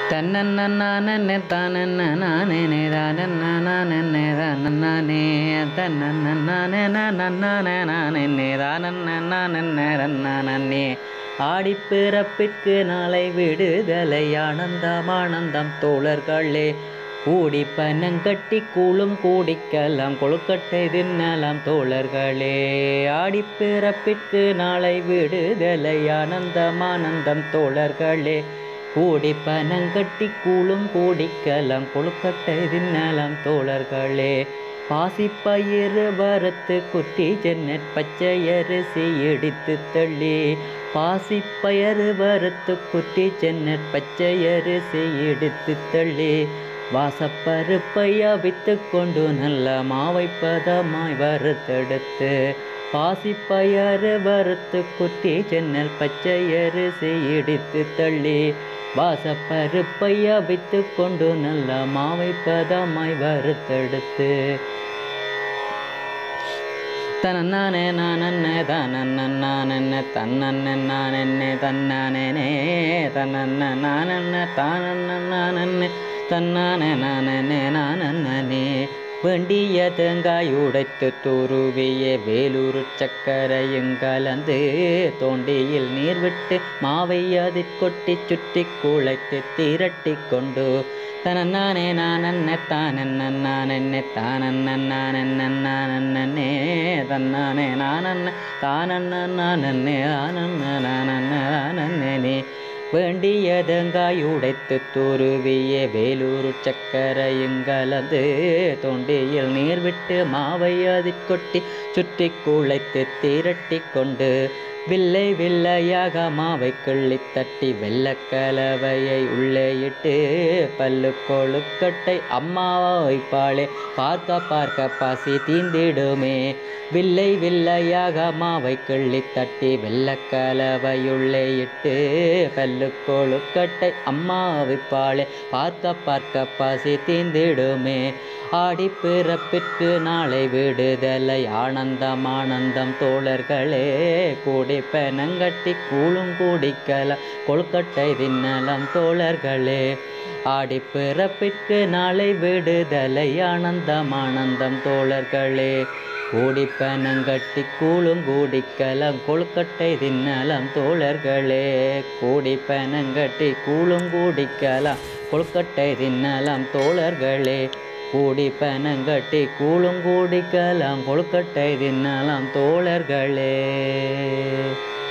தன்னன்னே தானன்னே நானே தானன்னே தானன்னே தன்னன்னே நன்னே நானே தானன்னே ஆடிப்பிறப்பிற்கு நாளை விடுதலை ஆனந்தம் தோழர்களே கூடி பனங்கட்டி கூழும் கூடிக்கலாம் கொழுக்கட்டை தின்னலாம் தோழர்களே ஆடிப்பிறப்பிற்கு நாளை விடுதலை ஆனந்தம் தோழர்களே கூடி பனங்கட்டி கூழும் கூடிக்கலாம் கொழுக்கட்டை தின்னலாம் தோழர்களே பாசிப்பயிறு வறுத்து குட்டி சென்னட் பச்சை அரிசி இடித்து தள்ளி பாசிப்பயிறு வறுத்து குட்டி சென்னட் பச்சை அரிசி இடித்து தள்ளி வாசப்பருப்பை அவித்து கொண்டு நல்ல மாவை பதமாய் வறுத்தெடுத்து பாசிப்பயிறு வறுத்து குட்டி சென்னல் பச்சை அரிசி இடித்து தள்ளி வாசப்பருப்பை அவித்து கொண்டு நல்ல மாவை பதமாய் வறுத்தெடுத்து தன்னே நானே தானன்னே தன்னே நானே தன்னே தன்னே நானே தானே தன்னானே நானே வேண்டிய தேங்காய் உடைத்து துருவிய வேலூர் சக்கரையும் கலந்து தோண்டியில் நீர் விட்டு மாவை அதில் கொட்டி சுற்றி குழைத்து திரட்டி கொண்டு தனே நானே தானே நானே தன்னானே நானே தானே வேண்டிய தேங்காய் உடைத்து துருவிய வேலூர் சக்கரையும் கலந்து தொண்டியில் நீர் விட்டு மாவை அதில் கொட்டி சுற்றி குழைத்து திரட்டி கொண்டு வில்லை வில்லையாக மாவை கிள்ளி தட்டி வெள்ளக்கலவையை உள்ளே இட்டு பல்லு கொழுக்கட்டை அம்மாவை வைப்பாளே பார்க்க பசி தீந்திடுமே வில்லை வில்லையாக மாவை கிள்ளி தட்டி வெள்ளக்கலவையுள்ளே இட்டு பல்லு கொழுக்கட்டை அம்மா வைப்பாளே பார்க்க பசி தீந்திடுமே ஆடிப்பிறப்பிற்கு நாளை விடுதலை ஆனந்தம் தோழர்களே கூடி பெனங்கட்டி கூழும் கூடிக்கலாம் கொழுக்கட்டை தின்னலாம் தோழர்களே ஆடிப்பிறப்பிற்கு நாளை விடுதலை ஆனந்தம் தோழர்களே கூடி பெனங்கட்டி கூழும் கூடிக்கலாம் கொழுக்கட்டை தின்னலாம் தோழர்களே கூடி பெனங்கட்டி கூழும் கூடிக்கலாம் கொழுக்கட்டை தின்னலாம் தோழர்களே கூடி பனங்கட்டி கூழும் கூடிக்கலாம் கொழுக்கட்டை தின்னலாம் தோழர்களே.